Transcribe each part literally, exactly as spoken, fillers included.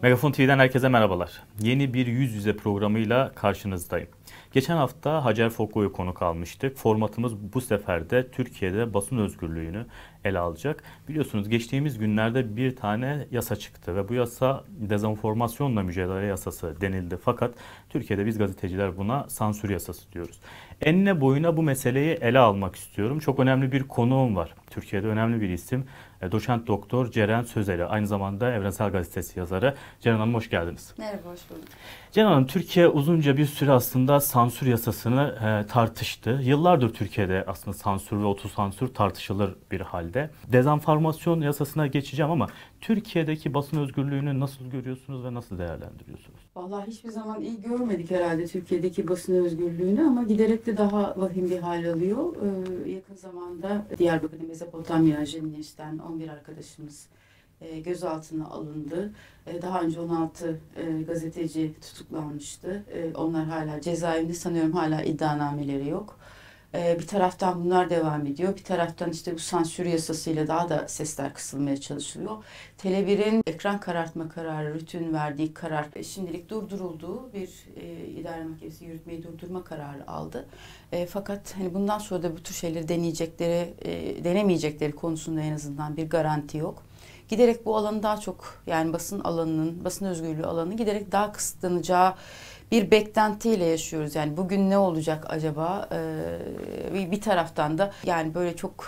Megafon T V'den herkese merhabalar. Yeni bir yüz yüze programıyla karşınızdayım. Geçen hafta Hacer Foko'yu konuk almıştık. Formatımız bu sefer de Türkiye'de basın özgürlüğünü ele alacak. Biliyorsunuz geçtiğimiz günlerde bir tane yasa çıktı ve bu yasa dezenformasyonla mücadele yasası denildi. Fakat Türkiye'de biz gazeteciler buna sansür yasası diyoruz. Enine boyuna bu meseleyi ele almak istiyorum. Çok önemli bir konuğum var. Türkiye'de önemli bir isim. Doçent Doktor Ceren Sözeli. Aynı zamanda Evrensel Gazetesi yazarı. Ceren Hanım hoş geldiniz. Merhaba, hoş bulduk. Ceren Hanım, Türkiye uzunca bir süre aslında sansür yasasını e, tartıştı. Yıllardır Türkiye'de aslında sansür ve otosansür tartışılır bir halde. Dezenformasyon yasasına geçeceğim ama Türkiye'deki basın özgürlüğünü nasıl görüyorsunuz ve nasıl değerlendiriyorsunuz? Vallahi hiçbir zaman iyi görmedik herhalde Türkiye'deki basın özgürlüğünü ama giderek de daha vahim bir hal alıyor. Ee, yakın zamanda Diyarbakır Mezopotamya Jenineş'ten on bir arkadaşımız e, gözaltına alındı. E, daha önce on altı e, gazeteci tutuklanmıştı. E, onlar hala cezaevinde, sanıyorum hala iddianameleri yok. Bir taraftan bunlar devam ediyor. Bir taraftan işte bu sansür yasasıyla daha da sesler kısılmaya çalışılıyor. Tele bir'in ekran karartma kararı, RTÜK'ün verdiği karar şimdilik durdurulduğu bir e, idare mahkemesi yürütmeyi durdurma kararı aldı. E, fakat hani bundan sonra da bu tür şeyleri deneyecekleri, e, denemeyecekleri konusunda en azından bir garanti yok. Giderek bu alanı daha çok, yani basın alanının, basın özgürlüğü alanının giderek daha kısıtlanacağı bir beklentiyle yaşıyoruz. Yani bugün ne olacak acaba? Ee, bir taraftan da yani böyle çok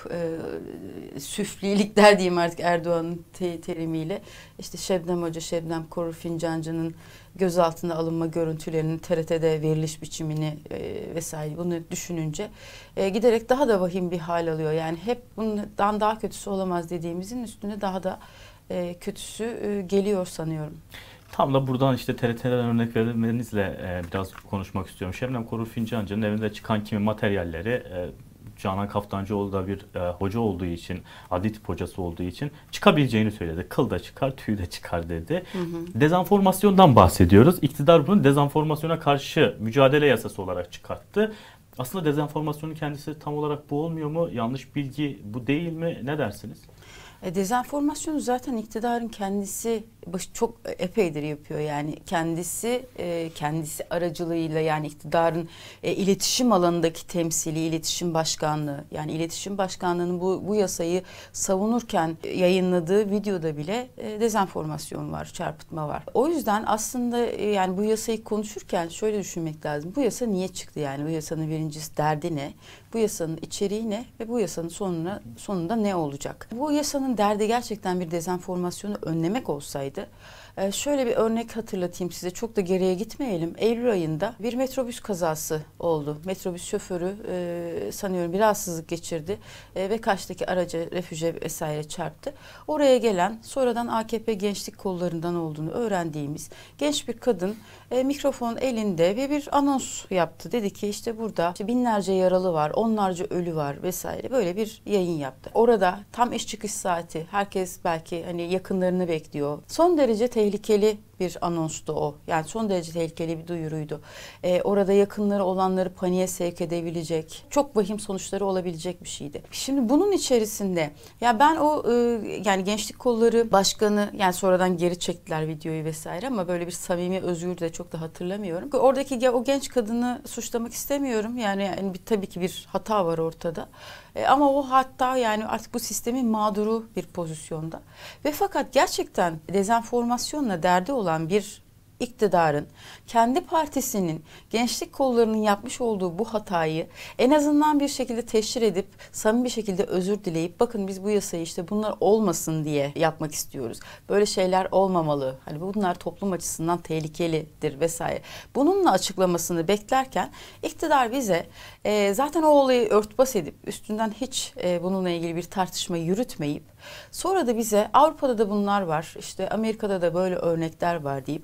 e, süflilikler diyeyim artık Erdoğan'ın te terimiyle. İşte Şebnem Hoca, Şebnem Korur Fincancı'nın gözaltına alınma görüntülerinin T R T'de veriliş biçimini e, vesaire bunu düşününce e, giderek daha da vahim bir hal alıyor. Yani hep bundan daha kötüsü olamaz dediğimizin üstüne daha da e, kötüsü e, geliyor sanıyorum. Tam da buradan işte T R T'den örnek vermenizle e, biraz konuşmak istiyorum. Şebnem Korur Fincancı'nın evinde çıkan kimi materyalleri e, Canan Kaftancıoğlu da bir e, hoca olduğu için, adli tıp hocası olduğu için çıkabileceğini söyledi. Kıl da çıkar, tüy de çıkar dedi. Hı hı. Dezenformasyondan bahsediyoruz. İktidar bunu dezenformasyona karşı mücadele yasası olarak çıkarttı. Aslında dezenformasyonun kendisi tam olarak bu olmuyor mu? Yanlış bilgi bu değil mi? Ne dersiniz? E, dezenformasyonu zaten iktidarın kendisi çok epeydir yapıyor. Yani kendisi e, kendisi aracılığıyla, yani iktidarın e, iletişim alanındaki temsili, iletişim başkanlığı, yani iletişim başkanlığının bu bu yasayı savunurken yayınladığı videoda bile e, dezenformasyon var, çarpıtma var. O yüzden aslında e, yani bu yasayı konuşurken şöyle düşünmek lazım. Bu yasa niye çıktı yani? Bu yasanın birincisi derdi ne? Bu yasanın içeriği ne ve bu yasanın sonuna, sonunda ne olacak? Bu yasanın derdi gerçekten bir dezenformasyonu önlemek olsaydı, şöyle bir örnek hatırlatayım size, çok da geriye gitmeyelim. Eylül ayında bir metrobüs kazası oldu. Metrobüs şoförü e, sanıyorum bir rahatsızlık geçirdi e, ve karşıdaki araca, refüje vesaire çarptı. Oraya gelen, sonradan A K P gençlik kollarından olduğunu öğrendiğimiz genç bir kadın e, mikrofon elinde ve bir anons yaptı. Dedi ki işte burada işte binlerce yaralı var, onlarca ölü var vesaire, böyle bir yayın yaptı. Orada tam iş çıkış saati, herkes belki hani yakınlarını bekliyor. Son derece tehlikeli tehlikeli bir anonstu o. Yani son derece tehlikeli bir duyuruydu. Ee, orada yakınları olanları paniğe sevk edebilecek, çok vahim sonuçları olabilecek bir şeydi. Şimdi bunun içerisinde ya ben o e, yani Gençlik Kolları Başkanı, yani sonradan geri çektiler videoyu vesaire ama böyle bir samimi özgür de çok da hatırlamıyorum. Oradaki o genç kadını suçlamak istemiyorum. Yani, yani bir, tabii ki bir hata var ortada. E, ama o hatta yani artık bu sistemin mağduru bir pozisyonda. Ve fakat gerçekten dezenformasyonla derdi olan bir iktidarın kendi partisinin gençlik kollarının yapmış olduğu bu hatayı en azından bir şekilde teşhir edip samimi bir şekilde özür dileyip bakın biz bu yasayı işte bunlar olmasın diye yapmak istiyoruz. Böyle şeyler olmamalı. Hani bunlar toplum açısından tehlikelidir vesaire. Bununla açıklamasını beklerken iktidar bize e, zaten o olayı örtbas edip üstünden hiç e, bununla ilgili bir tartışma yürütmeyip sonra da bize Avrupa'da da bunlar var, işte Amerika'da da böyle örnekler var deyip o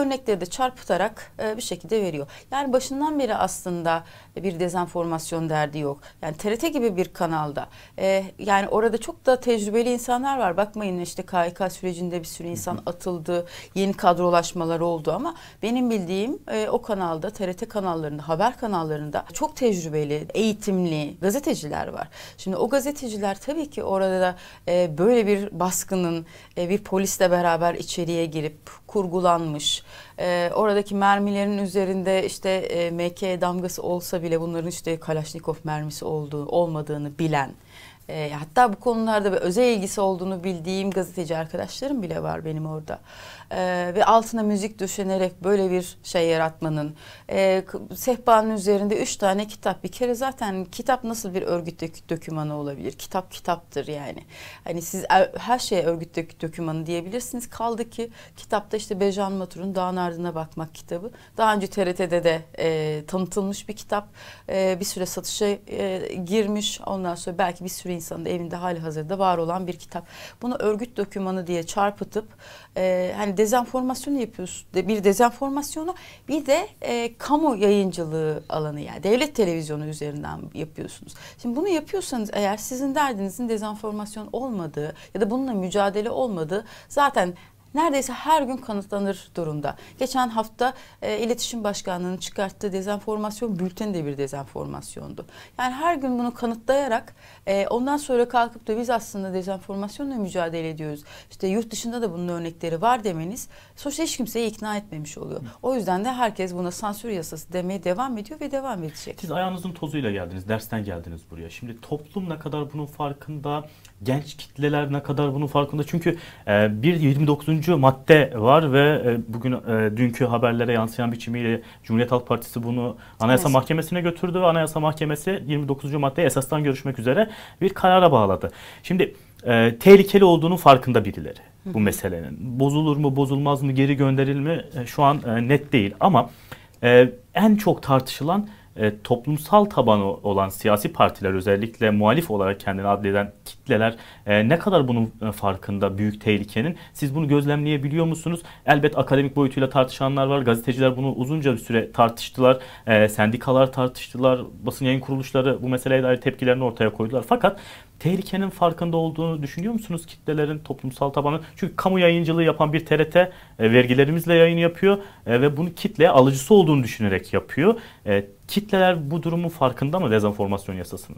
örnekleri de çarpıtarak e, bir şekilde veriyor. Yani başından beri aslında bir dezenformasyon derdi yok. Yani T R T gibi bir kanalda e, yani orada çok da tecrübeli insanlar var. Bakmayın işte K Y K sürecinde bir sürü insan atıldı, yeni kadrolaşmalar oldu ama benim bildiğim e, o kanalda, T R T kanallarında, haber kanallarında çok tecrübeli, eğitimli gazeteciler var. Şimdi o gazeteciler tabii ki orada da e, böyle bir baskının e, bir polisle beraber içeriye girip kurgulanmış, e, oradaki mermilerin üzerinde işte e, M K damgası olsa bile bunların işte Kalaşnikov mermisi olduğu olmadığını bilen, e, hatta bu konularda bir özel ilgisi olduğunu bildiğim gazeteci arkadaşlarım bile var benim orada. Ee, ve altına müzik döşenerek böyle bir şey yaratmanın, e, sehpanın üzerinde üç tane kitap, bir kere zaten kitap nasıl bir örgüt dök dokümanı olabilir? Kitap kitaptır yani. Hani siz her şeye örgüt dök dokümanı diyebilirsiniz. Kaldı ki kitapta işte Bejan Matur'un Dağın Ardına Bakmak kitabı. Daha önce T R T'de de e, tanıtılmış bir kitap. E, bir süre satışa e, girmiş. Ondan sonra belki bir sürü insanın da evinde hali hazırda var olan bir kitap. Bunu örgüt dokümanı diye çarpıtıp e, hani dezenformasyon yapıyorsun. Bir dezenformasyonu bir de e, kamu yayıncılığı alanı yani devlet televizyonu üzerinden yapıyorsunuz. Şimdi bunu yapıyorsanız eğer sizin derdinizin dezenformasyon olmadığı ya da bununla mücadele olmadığı zaten neredeyse her gün kanıtlanır durumda. Geçen hafta e, İletişim Başkanlığı'nın çıkarttığı dezenformasyon bülteni de bir dezenformasyondu. Yani her gün bunu kanıtlayarak e, ondan sonra kalkıp da biz aslında dezenformasyonla mücadele ediyoruz. İşte yurt dışında da bunun örnekleri var demeniz sonuçta hiç kimseyi ikna etmemiş oluyor. O yüzden de herkes buna sansür yasası demeye devam ediyor ve devam edecek. Siz ayağınızın tozuyla geldiniz, dersten geldiniz buraya. Şimdi toplum ne kadar bunun farkında, genç kitleler ne kadar bunun farkında? Çünkü e, bir yirmi dokuzuncu madde var ve e, bugün e, dünkü haberlere yansıyan biçimiyle Cumhuriyet Halk Partisi bunu Anayasa evet. Mahkemesi'ne götürdü ve Anayasa Mahkemesi yirmi dokuzuncu maddeyi esastan görüşmek üzere bir karara bağladı. Şimdi e, tehlikeli olduğunun farkında birileri bu meselenin. Bozulur mu, bozulmaz mı, geri gönderilir mi e, şu an e, net değil ama e, en çok tartışılan E, toplumsal tabanı olan siyasi partiler, özellikle muhalif olarak kendini adleden kitleler e, ne kadar bunun e, farkında, büyük tehlikenin? Siz bunu gözlemleyebiliyor musunuz? Elbet akademik boyutuyla tartışanlar var. Gazeteciler bunu uzunca bir süre tartıştılar. E, sendikalar tartıştılar. Basın yayın kuruluşları bu meseleye dair tepkilerini ortaya koydular. Fakat tehlikenin farkında olduğunu düşünüyor musunuz kitlelerin, toplumsal tabanı? Çünkü kamu yayıncılığı yapan bir T R T e, vergilerimizle yayın yapıyor e, ve bunu kitleye alıcısı olduğunu düşünerek yapıyor. E, kitleler bu durumun farkında mı, dezenformasyon yasasının?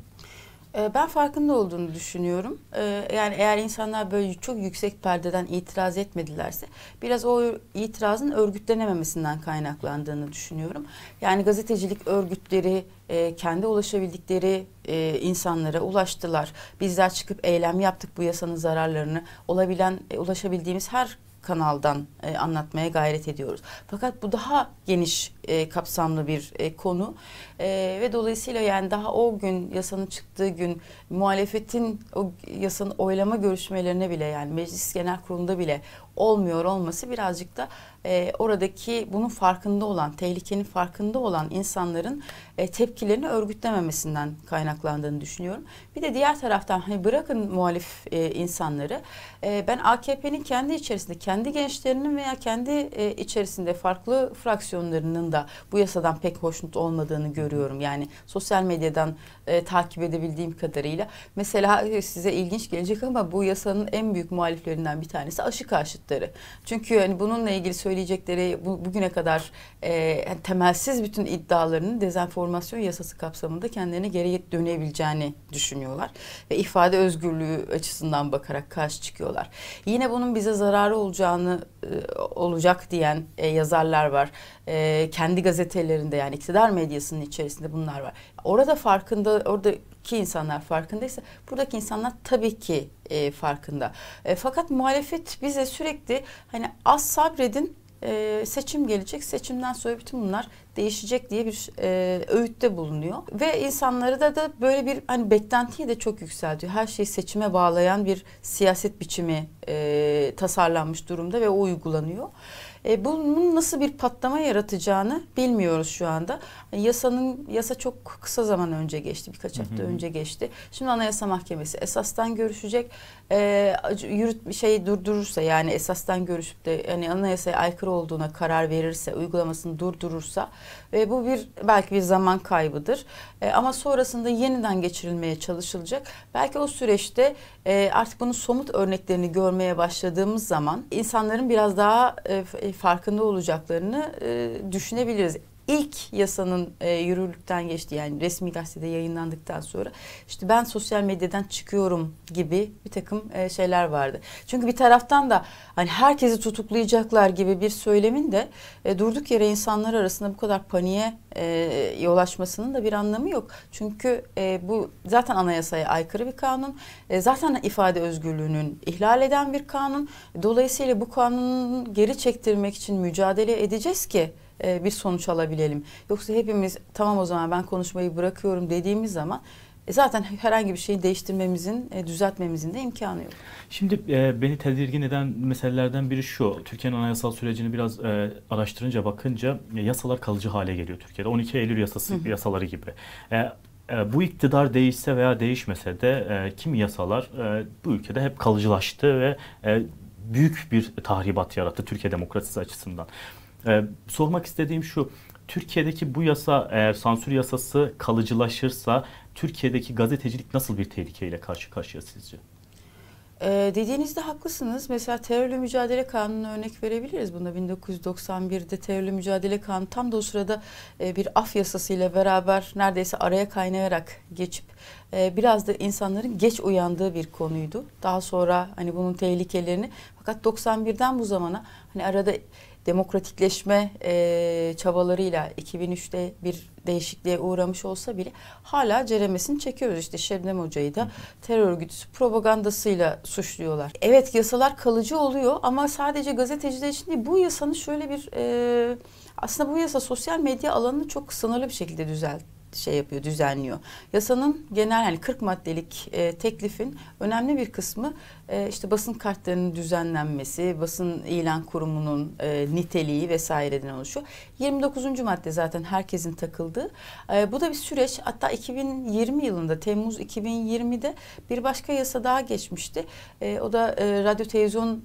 Ben farkında olduğunu düşünüyorum. Yani eğer insanlar böyle çok yüksek perdeden itiraz etmedilerse biraz o itirazın örgütlenememesinden kaynaklandığını düşünüyorum. Yani gazetecilik örgütleri kendi ulaşabildikleri insanlara ulaştılar. Bizler çıkıp eylem yaptık, bu yasanın zararlarını olabilen ulaşabildiğimiz her kanaldan e, anlatmaya gayret ediyoruz. Fakat bu daha geniş e, kapsamlı bir e, konu e, ve dolayısıyla yani daha o gün yasanın çıktığı gün muhalefetin o yasanın oylama görüşmelerine bile yani Meclis Genel Kurulu'nda bile olmuyor olması birazcık da e, oradaki bunun farkında olan, tehlikenin farkında olan insanların e, tepkilerini örgütlememesinden kaynaklandığını düşünüyorum. Bir de diğer taraftan hani bırakın muhalif e, insanları, e, ben A K P'nin kendi içerisinde, kendi gençlerinin veya kendi e, içerisinde farklı fraksiyonlarının da bu yasadan pek hoşnut olmadığını görüyorum. Yani sosyal medyadan e, takip edebildiğim kadarıyla. Mesela e, size ilginç gelecek ama bu yasanın en büyük muhaliflerinden bir tanesi aşı karşıtları. Çünkü hani bununla ilgili söyleyecekleri bu, bugüne kadar e, yani temelsiz bütün iddialarının dezenformasyon yasası kapsamında kendilerine geri dönebileceğini düşünüyorlar. Ve ifade özgürlüğü açısından bakarak karşı çıkıyorlar. Yine bunun bize zararı olacağını e, olacak diyen e, yazarlar var. E, kendi gazetelerinde yani iktidar medyasının içerisinde bunlar var. Orada farkında, oradaki insanlar farkındaysa buradaki insanlar tabii ki e, farkında. E, fakat muhalefet bize sürekli hani az sabredin, e, seçim gelecek, seçimden sonra bütün bunlar değişecek diye bir e, öğütte bulunuyor. Ve insanları da da böyle bir hani beklentiyi de çok yükseltiyor. Her şeyi seçime bağlayan bir siyaset biçimi e, tasarlanmış durumda ve o uygulanıyor. E, bunun nasıl bir patlama yaratacağını bilmiyoruz şu anda. Yasanın yasa çok kısa zaman önce geçti, birkaç hafta hı hı. önce geçti. Şimdi Anayasa Mahkemesi esastan görüşecek. E, yürüt bir şeyi durdurursa, yani esastan görüşüp de yani anayasaya aykırı olduğuna karar verirse, uygulamasını durdurursa ve bu bir belki bir zaman kaybıdır. E, ama sonrasında yeniden geçirilmeye çalışılacak. Belki o süreçte e, artık bunun somut örneklerini görmeye başladığımız zaman insanların biraz daha e, farkında olacaklarını e, düşünebiliriz. İlk yasanın e, yürürlükten geçti, yani resmi gazetede yayınlandıktan sonra işte ben sosyal medyadan çıkıyorum gibi bir takım e, şeyler vardı. Çünkü bir taraftan da hani herkesi tutuklayacaklar gibi bir söylemin de e, durduk yere insanlar arasında bu kadar paniğe e, yol açmasının da bir anlamı yok. Çünkü e, bu zaten anayasaya aykırı bir kanun. E, zaten ifade özgürlüğünün ihlal eden bir kanun. Dolayısıyla bu kanunu geri çektirmek için mücadele edeceğiz ki bir sonuç alabilelim. Yoksa hepimiz tamam o zaman ben konuşmayı bırakıyorum dediğimiz zaman zaten herhangi bir şeyi değiştirmemizin, düzeltmemizin de imkanı yok. Şimdi e, beni tedirgin eden meselelerden biri şu. Türkiye'nin anayasal sürecini biraz e, araştırınca, bakınca e, yasalar kalıcı hale geliyor Türkiye'de. on iki Eylül yasası, hı hı. yasaları gibi. E, e, bu iktidar değişse veya değişmese de e, kimi yasalar e, bu ülkede hep kalıcılaştı ve e, büyük bir tahribat yarattı Türkiye demokrasisi açısından. Ee, sormak istediğim şu, Türkiye'deki bu yasa, eğer sansür yasası kalıcılaşırsa Türkiye'deki gazetecilik nasıl bir tehlikeyle karşı karşıya sizce? Ee, dediğinizde haklısınız. Mesela terörle mücadele kanununa örnek verebiliriz. Bunda bin dokuz yüz doksan birde terörle mücadele kanunu tam da o sırada e, bir af yasasıyla beraber neredeyse araya kaynayarak geçip e, biraz da insanların geç uyandığı bir konuydu. Daha sonra hani bunun tehlikelerini, fakat doksan birden bu zamana hani arada demokratikleşme e, çabalarıyla iki bin üçte bir değişikliğe uğramış olsa bile hala ceremesini çekiyoruz. İşte Şebnem Hoca'yı da terör örgütü propagandasıyla suçluyorlar. Evet, yasalar kalıcı oluyor ama sadece gazeteciler için değil. Bu yasanın şöyle bir e, aslında bu yasa sosyal medya alanını çok sınırlı bir şekilde düzeltti. şey yapıyor, düzenliyor. Yasanın genel hani kırk maddelik e, teklifin önemli bir kısmı e, işte basın kartlarının düzenlenmesi, basın ilan kurumunun e, niteliği vesaireden oluşuyor. yirmi dokuzuncu madde zaten herkesin takıldığı. E, bu da bir süreç. Hatta iki bin yirmi yılında, Temmuz iki bin yirmide bir başka yasa daha geçmişti. E, o da e, Radyo Televizyon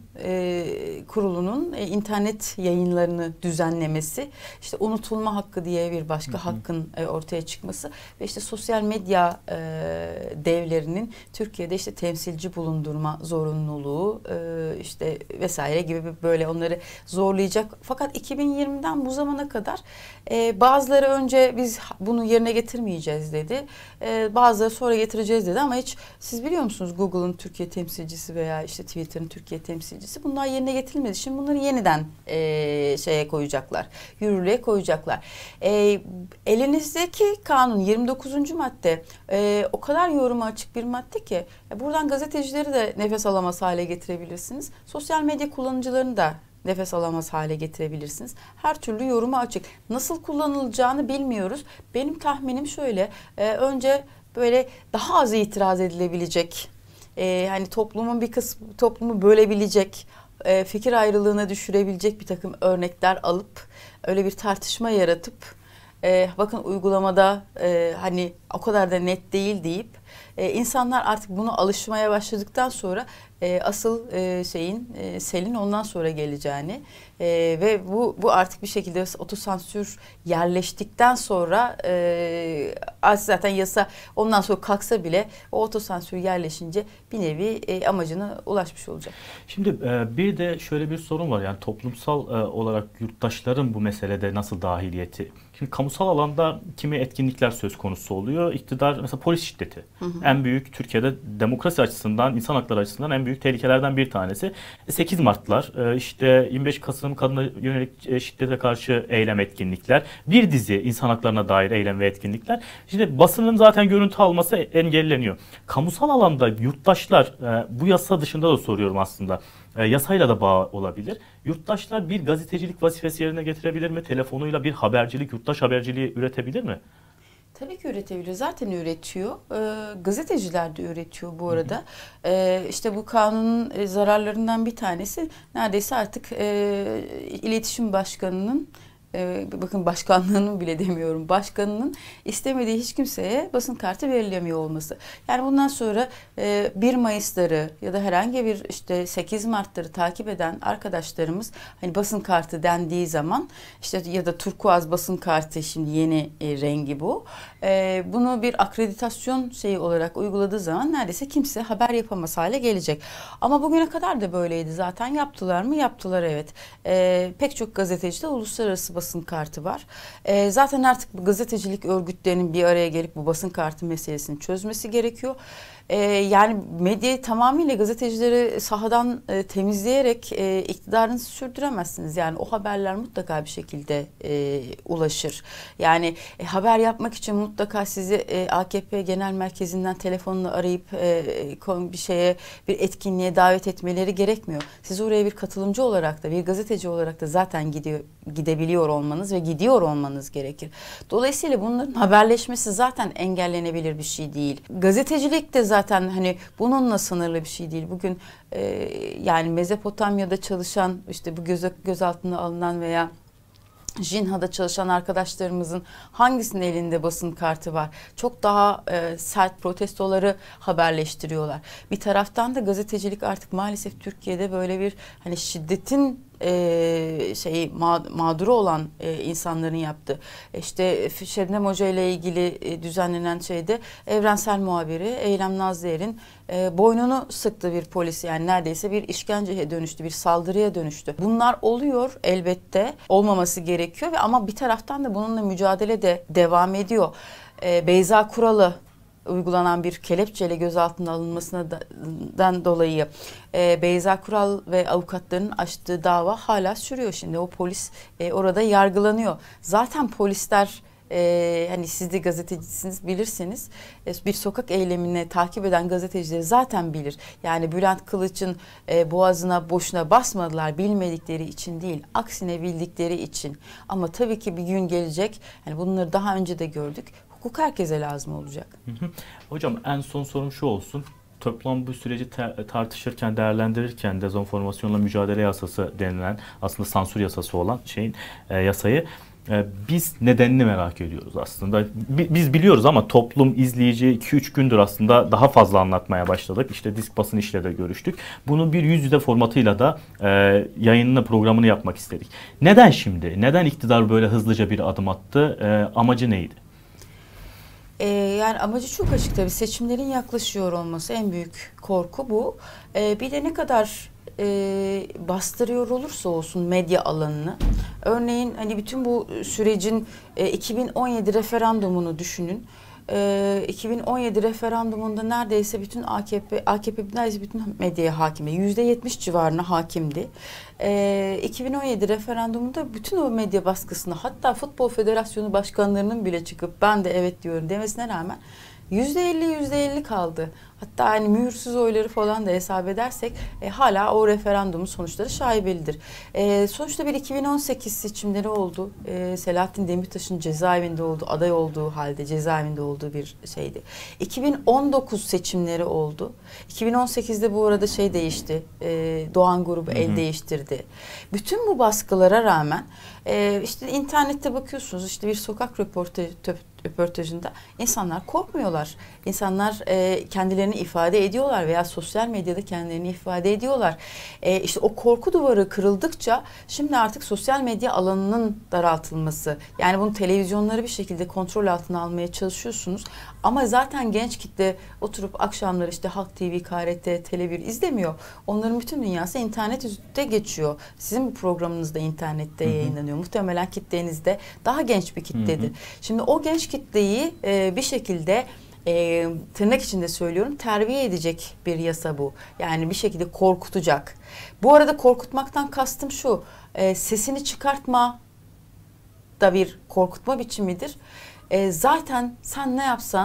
e, Kurulu'nun e, internet yayınlarını düzenlemesi. İşte unutulma hakkı diye bir başka hı hı. hakkın e, ortaya çıkması. çıkması ve işte sosyal medya e, devlerinin Türkiye'de işte temsilci bulundurma zorunluluğu e, işte vesaire gibi böyle onları zorlayacak. Fakat iki bin yirmiden bu zamana kadar e, bazıları önce biz bunu yerine getirmeyeceğiz dedi. E, bazıları sonra getireceğiz dedi ama hiç siz biliyor musunuz Google'ın Türkiye temsilcisi veya işte Twitter'ın Türkiye temsilcisi bunlar yerine getirilmedi. Şimdi bunları yeniden e, şeye koyacaklar. Yürürlüğe koyacaklar. E, elinizdeki kanun yirmi dokuzuncu madde e, o kadar yoruma açık bir madde ki e, buradan gazetecileri de nefes alamaz hale getirebilirsiniz. Sosyal medya kullanıcılarını da nefes alamaz hale getirebilirsiniz. Her türlü yoruma açık. Nasıl kullanılacağını bilmiyoruz. Benim tahminim şöyle. E, önce böyle daha az itiraz edilebilecek, e, hani toplumun bir kısmı toplumu bölebilecek, e, fikir ayrılığına düşürebilecek bir takım örnekler alıp öyle bir tartışma yaratıp Ee, bakın uygulamada e, hani o kadar da net değil deyip e, insanlar artık bunu alışmaya başladıktan sonra e, asıl e, şeyin e, selin ondan sonra geleceğini e, ve bu bu artık bir şekilde otosansür yerleştikten sonra e, zaten yasa ondan sonra kalksa bile o otosansür yerleşince bir nevi e, amacına ulaşmış olacak. Şimdi e, bir de şöyle bir sorun var, yani toplumsal e, olarak yurttaşların bu meselede nasıl dahiliyeti? Şimdi kamusal alanda kimi etkinlikler söz konusu oluyor. İktidar mesela polis şiddeti. Hı hı. En büyük Türkiye'de demokrasi açısından, insan hakları açısından en büyük tehlikelerden bir tanesi. sekiz Mart'lar, işte yirmi beş Kasım kadına yönelik şiddete karşı eylem etkinlikler, bir dizi insan haklarına dair eylem ve etkinlikler. Şimdi basının zaten görüntü alması engelleniyor. Kamusal alanda yurttaşlar, bu yasa dışında da soruyorum aslında, yasayla da bağ olabilir. Yurttaşlar bir gazetecilik vazifesi yerine getirebilir mi? Telefonuyla bir habercilik, yurttaş haberciliği üretebilir mi? Tabii ki üretebiliyor. Zaten üretiyor. E, gazeteciler de üretiyor bu arada. Hı hı. E, işte bu kanunun e, zararlarından bir tanesi neredeyse artık e, iletişim başkanının Ee, bakın başkanlığının bile demiyorum, başkanının istemediği hiç kimseye basın kartı verilemiyor olması. Yani bundan sonra e, bir Mayıs'ları ya da herhangi bir işte sekiz Mart'ları takip eden arkadaşlarımız hani basın kartı dendiği zaman işte ya da turkuaz basın kartı, şimdi yeni e, rengi bu. E, bunu bir akreditasyon şeyi olarak uyguladığı zaman neredeyse kimse haber yapamaz hale gelecek. Ama bugüne kadar da böyleydi zaten. Yaptılar mı? Yaptılar, evet. E, pek çok gazetecide uluslararası basın kartı var. E, zaten artık bu gazetecilik örgütlerinin bir araya gelip bu basın kartı meselesini çözmesi gerekiyor. E, yani medyayı tamamıyla, gazetecileri sahadan e, temizleyerek e, iktidarınızı sürdüremezsiniz. Yani o haberler mutlaka bir şekilde e, ulaşır. Yani e, haber yapmak için mutlaka sizi e, A K P Genel Merkezi'nden telefonla arayıp e, bir şeye, bir etkinliğe davet etmeleri gerekmiyor. Siz oraya bir katılımcı olarak da, bir gazeteci olarak da zaten gidiyor, gidebiliyor olmanız ve gidiyor olmanız gerekir. Dolayısıyla bunların haberleşmesi zaten engellenebilir bir şey değil. Gazetecilik de zaten hani bununla sınırlı bir şey değil. Bugün e, yani Mezopotamya'da çalışan, işte bu göz, gözaltına alınan veya Jinha'da çalışan arkadaşlarımızın hangisinin elinde basın kartı var? Çok daha e, sert protestoları haberleştiriyorlar. Bir taraftan da gazetecilik artık maalesef Türkiye'de böyle bir hani şiddetin e, şeyi ma mağduru olan e, insanların yaptığı. İşte Şebnem Hoca ile ilgili e, düzenlenen şeyde evrensel muhabiri Eylem Nazlıer'in e, boynunu sıktı bir polis, yani neredeyse bir işkenceye dönüştü, bir saldırıya dönüştü. Bunlar oluyor elbette, olmaması gerekiyor ve ama bir taraftan da bununla mücadele de devam ediyor. E, Beyza Kural'ı uygulanan bir kelepçeyle gözaltına alınmasından dolayı e, Beyza Kural ve avukatlarının açtığı dava hala sürüyor. Şimdi o polis e, orada yargılanıyor. Zaten polisler e, hani siz de gazetecisiniz, bilirsiniz. E, bir sokak eylemini takip eden gazetecileri zaten bilir. Yani Bülent Kılıç'ın e, boğazına boşuna basmadılar, bilmedikleri için değil, aksine bildikleri için. Ama tabii ki bir gün gelecek, yani bunları daha önce de gördük. Hukuk herkese lazım olacak. Hı hı. Hocam en son sorum şu olsun. Toplam bu süreci tartışırken, değerlendirirken dezenformasyonla mücadele yasası denilen, aslında sansür yasası olan şeyin e, yasayı e, biz nedenini merak ediyoruz aslında. B biz biliyoruz ama toplum, izleyici iki üç gündür aslında daha fazla anlatmaya başladık. İşte Disk Basın İş'le de görüştük. Bunu bir yüz yüze formatıyla da e, yayınını, programını yapmak istedik. Neden şimdi? Neden iktidar böyle hızlıca bir adım attı? E, amacı neydi? Ee, yani amacı çok açık tabii. Seçimlerin yaklaşıyor olması, en büyük korku bu. Ee, bir de ne kadar e, bastırıyor olursa olsun medya alanını. Örneğin hani bütün bu sürecin e, iki bin on yedi referandumunu düşünün. E, iki bin on yedi referandumunda neredeyse bütün A K P, A K P neredeyse bütün medyaya hakimdi. yüzde yetmiş civarına hakimdi. E, iki bin on yedi referandumunda bütün o medya baskısına, hatta Futbol Federasyonu başkanlarının bile çıkıp ben de evet diyorum demesine rağmen yüzde elli yüzde elli kaldı. Hatta hani mühürsüz oyları falan da hesap edersek e, hala o referandumun sonuçları şaibelidir. E, sonuçta bir iki bin on sekiz seçimleri oldu. E, Selahattin Demirtaş'ın cezaevinde olduğu, aday olduğu halde cezaevinde olduğu bir şeydi. iki bin on dokuz seçimleri oldu. iki bin on sekizde bu arada şey değişti. E, Doğan grubu hı hı. el değiştirdi. Bütün bu baskılara rağmen e, işte internette bakıyorsunuz, işte bir sokak röportajı röportajında insanlar korkmuyorlar. İnsanlar e, kendilerini ifade ediyorlar veya sosyal medyada kendilerini ifade ediyorlar. E, işte o korku duvarı kırıldıkça şimdi artık sosyal medya alanının daraltılması, yani bunu televizyonları bir şekilde kontrol altına almaya çalışıyorsunuz. Ama zaten genç kitle oturup akşamları işte Halk T V, K R T, Tele bir izlemiyor. Onların bütün dünyası internette geçiyor. Sizin bu programınız da internette hı hı. yayınlanıyor. Muhtemelen kitlenizde daha genç bir kitledir. Hı hı. Şimdi o genç kitleyi e, bir şekilde e, tırnak içinde söylüyorum, terbiye edecek bir yasa bu. Yani bir şekilde korkutacak. Bu arada korkutmaktan kastım şu, e, sesini çıkartma da bir korkutma biçimidir. E, zaten sen ne yapsan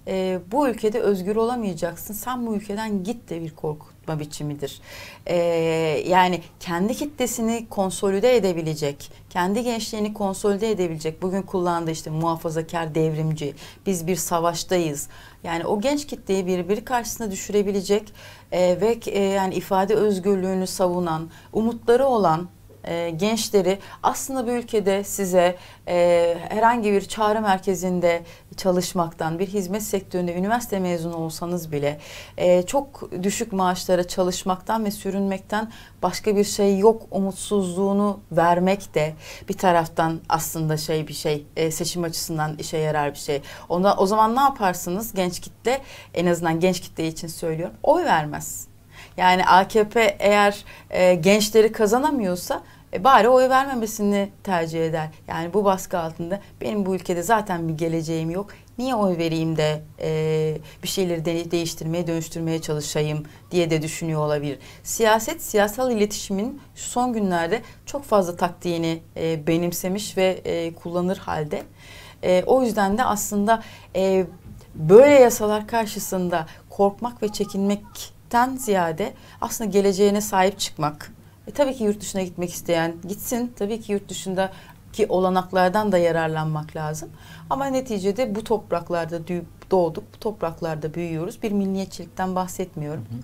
e, bu ülkede özgür olamayacaksın. Sen bu ülkeden git de bir korkutma biçimidir. E, yani kendi kitlesini konsolide edebilecek, kendi gençliğini konsolide edebilecek. Bugün kullandığı işte muhafazakar, devrimci, biz bir savaştayız. Yani o genç kitleyi birbiri karşısına düşürebilecek e, ve e, yani ifade özgürlüğünü savunan, umutları olan e, gençleri aslında bu ülkede size e, herhangi bir çağrı merkezinde çalışmaktan, bir hizmet sektöründe üniversite mezunu olsanız bile e, çok düşük maaşlara çalışmaktan ve sürünmekten başka bir şey yok umutsuzluğunu vermek de bir taraftan aslında şey bir şey e, seçim açısından işe yarar bir şey. Ona, o zaman ne yaparsınız? Genç kitle, en azından genç kitle için söylüyorum, oy vermez. Yani A K P eğer e, gençleri kazanamıyorsa e, bari oy vermemesini tercih eder. Yani bu baskı altında benim bu ülkede zaten bir geleceğim yok. Niye oy vereyim de e, bir şeyleri de, değiştirmeye, dönüştürmeye çalışayım diye de düşünüyor olabilir. Siyaset, siyasal iletişimin şu son günlerde çok fazla taktiğini e, benimsemiş ve e, kullanır halde. E, o yüzden de aslında e, böyle yasalar karşısında korkmak ve çekinmekten ziyade aslında geleceğine sahip çıkmak. E, tabii ki yurt dışına gitmek isteyen gitsin. Tabii ki yurt dışındaki olanaklardan da yararlanmak lazım. Ama neticede bu topraklarda doğduk, bu topraklarda büyüyoruz. Bir milliyetçilikten bahsetmiyorum. Hı hı.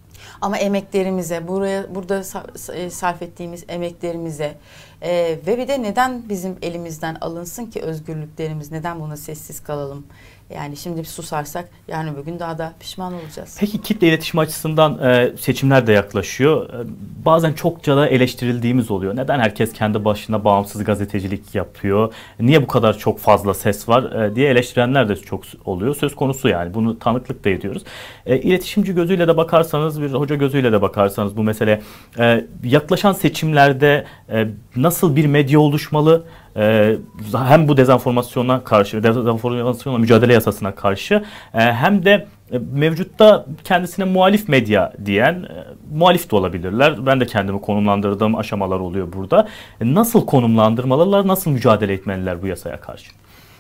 Ama emeklerimize, buraya burada sarf ettiğimiz emeklerimize e, ve bir de neden bizim elimizden alınsın ki özgürlüklerimiz, neden buna sessiz kalalım? Yani şimdi bir susarsak yarın bugün daha da pişman olacağız. Peki kitle iletişimi açısından e, seçimler de yaklaşıyor. E, bazen çokça da eleştirildiğimiz oluyor. Neden herkes kendi başına bağımsız gazetecilik yapıyor? Niye bu kadar çok fazla ses var e, diye eleştirenler de çok oluyor. Söz konusu yani. Bunu tanıklık da ediyoruz. E, iletişimci gözüyle de bakarsanız, bir hoca gözüyle de bakarsanız bu mesele e, yaklaşan seçimlerde e, nasıl bir medya oluşmalı? Ee, hem bu dezenformasyona karşı, dezenformasyonla mücadele yasasına karşı e, hem de e, mevcutta kendisine muhalif medya diyen e, muhalif de olabilirler. Ben de kendimi konumlandırdığım aşamalar oluyor burada. E, nasıl konumlandırmalılar, nasıl mücadele etmeliler bu yasaya karşı?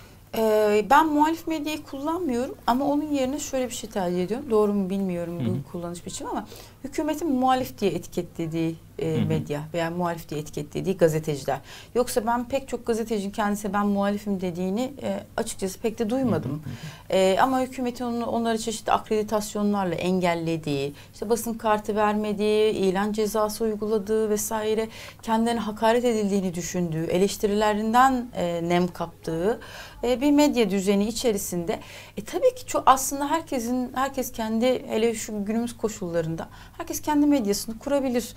Ee, ben muhalif medyayı kullanmıyorum ama onun yerine şöyle bir şey tercih ediyorum. Doğru mu bilmiyorum bu Hı-hı. kullanış biçimi ama hükümetin muhalif diye etiketlediği e, medya veya muhalif diye etiketlediği gazeteciler. Yoksa ben pek çok gazetecinin kendisi ben muhalifim dediğini e, açıkçası pek de duymadım. E, ama hükümetin onu, onları çeşitli akreditasyonlarla engellediği, işte basın kartı vermediği, ilan cezası uyguladığı vesaire, kendilerine hakaret edildiğini düşündüğü, eleştirilerinden e, nem kaptığı e, bir medya düzeni içerisinde e, tabii ki çok aslında herkesin herkes kendi hele şu günümüz koşullarında herkes kendi medyasını kurabilir.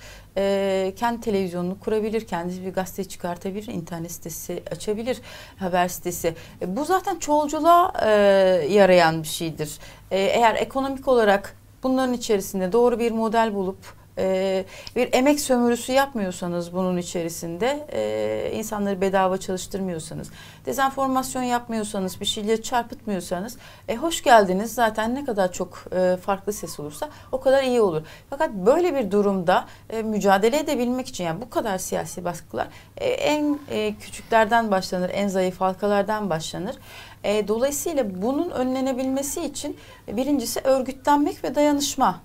E, kendi televizyonunu kurabilir, kendisi bir gazete çıkartabilir, internet sitesi açabilir, haber sitesi. E, bu zaten çoğulculuğa e, yarayan bir şeydir. E, eğer ekonomik olarak bunların içerisinde doğru bir model bulup Ee, bir emek sömürüsü yapmıyorsanız bunun içerisinde e, insanları bedava çalıştırmıyorsanız, dezenformasyon yapmıyorsanız, bir şeyleri çarpıtmıyorsanız e, hoş geldiniz. Zaten ne kadar çok e, farklı ses olursa o kadar iyi olur. Fakat böyle bir durumda e, mücadele edebilmek için yani bu kadar siyasi baskılar e, en e, küçüklerden başlanır, en zayıf halkalardan başlanır. E, dolayısıyla bunun önlenebilmesi için e, birincisi örgütlenmek ve dayanışma.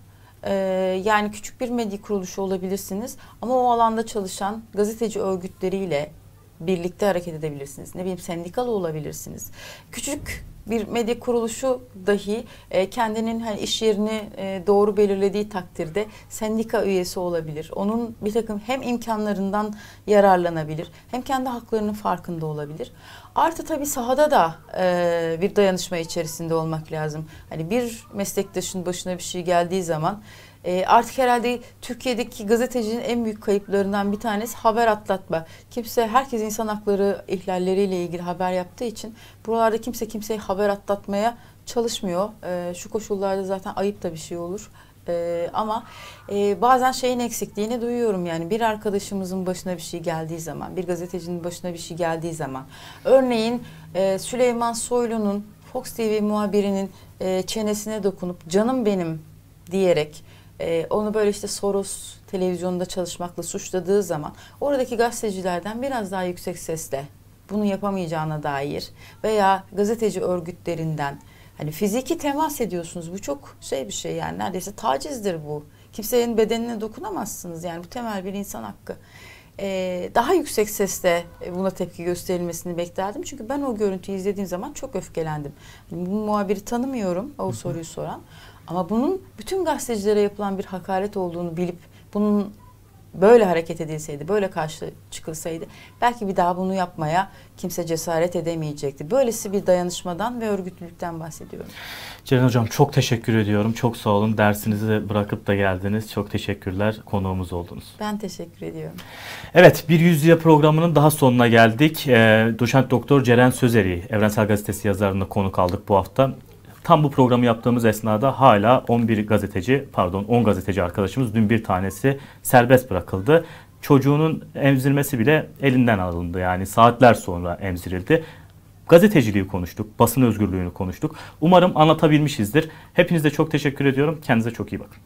Yani küçük bir medya kuruluşu olabilirsiniz ama o alanda çalışan gazeteci örgütleriyle birlikte hareket edebilirsiniz. Ne bileyim sendikalı olabilirsiniz. Küçük bir medya kuruluşu dahi kendinin hani iş yerini doğru belirlediği takdirde sendika üyesi olabilir. Onun bir takım hem imkanlarından yararlanabilir hem kendi haklarının farkında olabilir. Artı tabii sahada da e, bir dayanışma içerisinde olmak lazım. Hani bir meslektaşın başına bir şey geldiği zaman e, artık herhalde Türkiye'deki gazetecinin en büyük kayıplarından bir tanesi haber atlatma. Kimse, herkes insan hakları ihlalleriyle ilgili haber yaptığı için buralarda kimse kimseye haber atlatmaya çalışmıyor. E, şu koşullarda zaten ayıp da bir şey olur. Ee, ama e, bazen şeyin eksikliğini duyuyorum yani bir arkadaşımızın başına bir şey geldiği zaman, bir gazetecinin başına bir şey geldiği zaman, örneğin e, Süleyman Soylu'nun Fox T V muhabirinin e, çenesine dokunup canım benim diyerek e, onu böyle işte Soros televizyonunda çalışmakla suçladığı zaman oradaki gazetecilerden biraz daha yüksek sesle bunu yapamayacağına dair veya gazeteci örgütlerinden Hani fiziki temas ediyorsunuz. Bu çok şey bir şey yani. Neredeyse tacizdir bu. Kimsenin bedenine dokunamazsınız. Yani bu temel bir insan hakkı. Ee, daha yüksek sesle buna tepki gösterilmesini beklerdim. Çünkü ben o görüntüyü izlediğim zaman çok öfkelendim. Yani bu muhabiri tanımıyorum, o soruyu soran. Ama bunun bütün gazetecilere yapılan bir hakaret olduğunu bilip bunun böyle hareket edilseydi, böyle karşı çıkılsaydı belki bir daha bunu yapmaya kimse cesaret edemeyecekti. Böylesi bir dayanışmadan ve örgütlülükten bahsediyorum. Ceren Hocam çok teşekkür ediyorum. Çok sağ olun. Dersinizi de bırakıp da geldiniz. Çok teşekkürler. Konuğumuz oldunuz. Ben teşekkür ediyorum. Evet, Bir Yüzyıl programının daha sonuna geldik. E, Doçent Doktor Ceren Sözer'i, Evrensel Gazetesi yazarını konuk aldık bu hafta. Tam bu programı yaptığımız esnada hala on bir gazeteci, pardon on gazeteci arkadaşımız, dün bir tanesi serbest bırakıldı. Çocuğunun emzirmesi bile elinden alındı, yani saatler sonra emzirildi. Gazeteciliği konuştuk, basın özgürlüğünü konuştuk. Umarım anlatabilmişizdir. Hepinize çok teşekkür ediyorum. Kendinize çok iyi bakın.